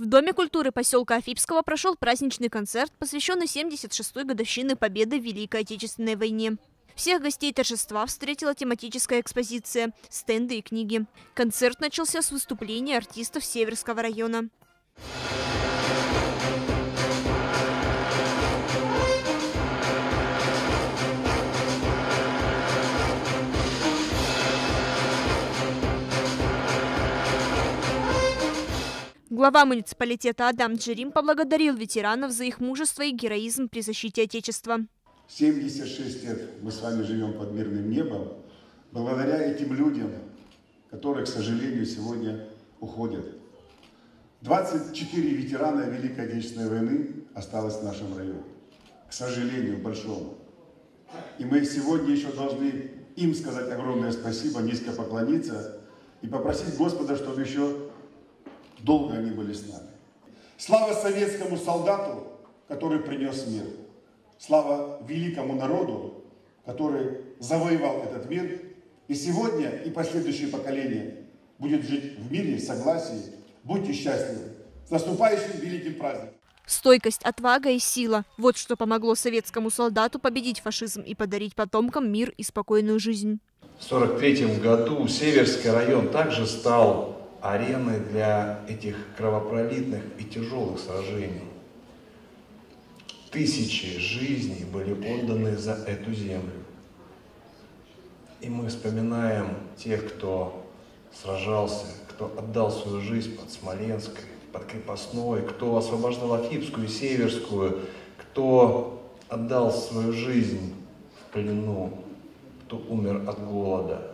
В Доме культуры поселка Афипского прошел праздничный концерт, посвященный 76-й годовщине Победы в Великой Отечественной войне. Всех гостей торжества встретила тематическая экспозиция, стенды и книги. Концерт начался с выступления артистов Северского района. Глава муниципалитета Адам Джерим поблагодарил ветеранов за их мужество и героизм при защите Отечества. 76 лет мы с вами живем под мирным небом, благодаря этим людям, которые, к сожалению, сегодня уходят. 24 ветерана Великой Отечественной войны осталось в нашем районе, к сожалению, большому. И мы сегодня еще должны им сказать огромное спасибо, низко поклониться и попросить Господа, чтобы еще долго они были с нами. Слава советскому солдату, который принес мир. Слава великому народу, который завоевал этот мир. И сегодня, и последующие поколения будет жить в мире, в согласии. Будьте счастливы. С наступающим великим праздником! Стойкость, отвага и сила – вот что помогло советскому солдату победить фашизм и подарить потомкам мир и спокойную жизнь. В 1943 году Северский район также стал ареной для этих кровопролитных и тяжелых сражений. Тысячи жизней были отданы за эту землю. И мы вспоминаем тех, кто сражался, кто отдал свою жизнь под Смоленской, под Крепостной, кто освобождал Афипскую и Северскую, кто отдал свою жизнь в плену, кто умер от голода.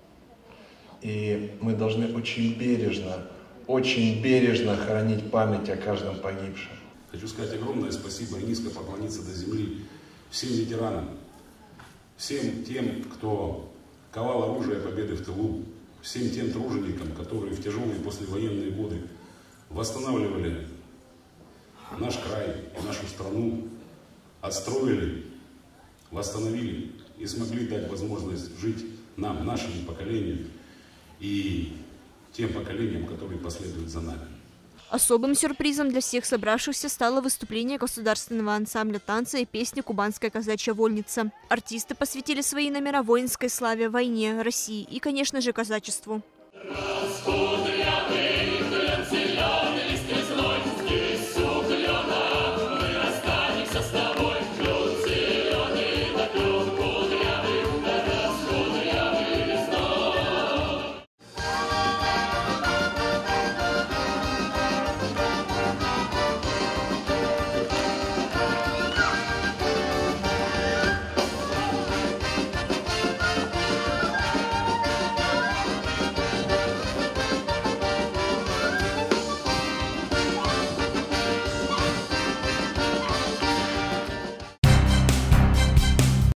И мы должны очень бережно хранить память о каждом погибшем. Хочу сказать огромное спасибо и низко поклониться до земли всем ветеранам, всем тем, кто ковал оружие победы в тылу, всем тем труженикам, которые в тяжелые послевоенные годы восстанавливали наш край и нашу страну, отстроили, восстановили и смогли дать возможность жить нам, нашему поколению и тем поколениям, которые последуют за нами. Особым сюрпризом для всех собравшихся стало выступление государственного ансамбля танца и песни «Кубанская казачья вольница». Артисты посвятили свои номера воинской славе, войне, России и, конечно же, казачеству.